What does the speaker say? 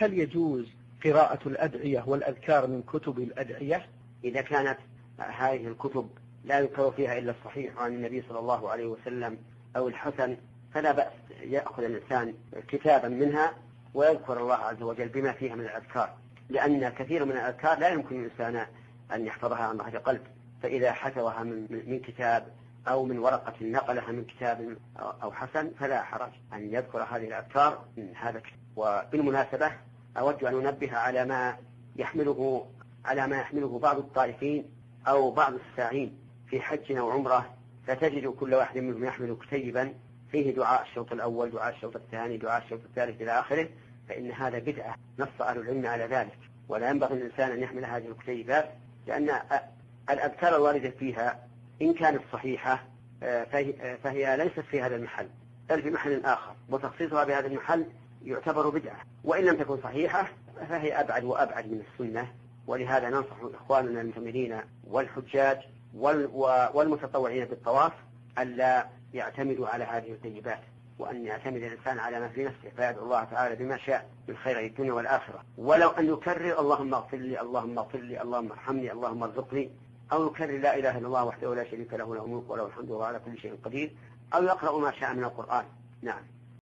هل يجوز قراءة الأدعية والأذكار من كتب الأدعية؟ إذا كانت هذه الكتب لا يذكر فيها إلا الصحيح عن النبي صلى الله عليه وسلم أو الحسن فلا بأس يأخذ الإنسان كتابا منها ويذكر الله عز وجل بما فيها من الأذكار، لأن كثير من الأذكار لا يمكن الإنسان أن يحفظها عن ظهر قلب، فإذا حفظها من كتاب أو من ورقة نقلها من كتاب أو حسن فلا حرج أن يذكر هذه الأذكار من هذا الكتاب. وبالمناسبة أود أن أنبه على ما يحمله بعض الطائفين أو بعض الساعين في حج أو عمرة، فتجد كل واحد منهم يحمل كتيبا فيه دعاء الشوط الأول، دعاء الشوط الثاني، دعاء الشوط الثالث إلى آخره، فإن هذا بدعة نص أهل العلم على ذلك، ولا ينبغي الإنسان أن يحمل هذه الكتيبات، لأن الأذكار الواردة فيها إن كانت صحيحة فهي ليست في هذا المحل بل في محل آخر، وتخصيصها بهذا المحل يعتبر بدعة، وإن لم تكن صحيحة فهي أبعد وأبعد من السنة. ولهذا ننصح إخواننا المعتمرين والحجاج والمتطوعين بالطواف ألا يعتمدوا على هذه الكتيبات، وأن يعتمد الإنسان على ما في نفسه فيدعو الله تعالى بما شاء من خير الدنيا والآخرة، ولو أن يكرر اللهم اغفر لي، اللهم اغفر لي، اللهم ارحمني، اللهم ارزقني، أو يكرر لا إله إلا الله وحده لا شريك له له الملك وله الحمد وهو على كل شيء قدير، أو يقرأ ما شاء من القرآن. نعم.